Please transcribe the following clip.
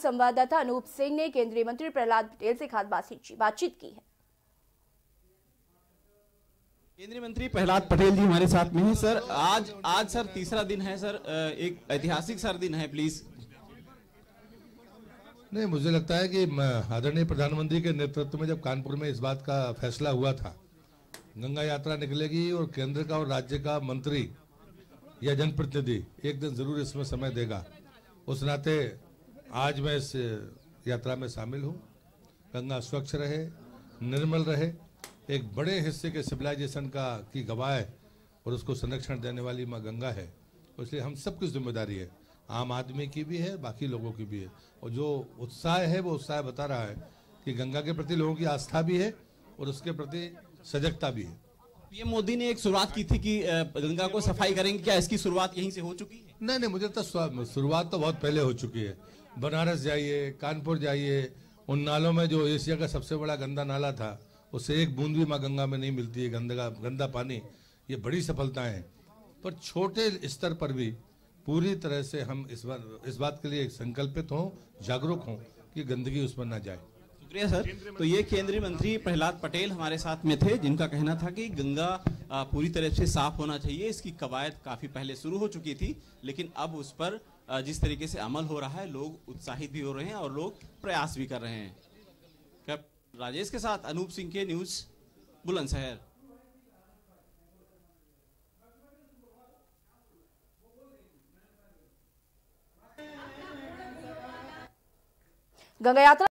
संवाददाता अनूप सिंह ने केंद्रीय मंत्री प्रहलाद पटेल से खास बातचीत की है। केंद्रीय मंत्री प्रहलाद पटेल जी हमारे साथ में हैं। सर, आज सर तीसरा दिन है सर, एक ऐतिहासिक सर दिन है। प्लीज। नहीं, मुझे लगता है कि आदरणीय प्रधानमंत्री के नेतृत्व में जब कानपुर में इस बात का फैसला हुआ था, गंगा यात्रा निकलेगी और केंद्र का और राज्य का मंत्री या जनप्रतिनिधि एक दिन जरूर इसमें समय देगा, उस नाते आज मैं इस यात्रा में शामिल हूँ। गंगा स्वच्छ रहे, निर्मल रहे, एक बड़े हिस्से के सिविलाइजेशन की गवाह है और उसको संरक्षण देने वाली माँ गंगा है। इसलिए हम सबकी जिम्मेदारी है, आम आदमी की भी है, बाकी लोगों की भी है। और जो उत्साह है वो उत्साह बता रहा है कि गंगा के प्रति लोगों की आस्था भी है और उसके प्रति सजगता भी है। पीएम मोदी ने एक शुरुआत की थी कि गंगा को सफाई करेंगे, क्या इसकी शुरुआत यहीं से हो चुकी है? नहीं, मुझे तो शुरुआत तो बहुत पहले हो चुकी है। बनारस जाइए, कानपुर जाइए, उन नालों में जो एशिया का सबसे बड़ा गंदा नाला था, उससे एक बूंद भी माँ गंगा में नहीं मिलती है गंदा पानी। ये बड़ी सफलताएं हैं, पर छोटे स्तर पर भी पूरी तरह से हम इस बात के लिए संकल्पित हों, जागरूक हों कि गंदगी उसमें ना जाए। शुक्रिया सर। तो ये केंद्रीय मंत्री प्रहलाद पटेल हमारे साथ में थे, जिनका कहना था कि गंगा पूरी तरह से साफ होना चाहिए। इसकी कवायद काफी पहले शुरू हो चुकी थी, लेकिन अब उस पर जिस तरीके से अमल हो रहा है, लोग उत्साहित भी हो रहे हैं और लोग प्रयास भी कर रहे हैं। राजेश के साथ अनूप सिंह के न्यूज बुलंदशहर। गंगा यात्रा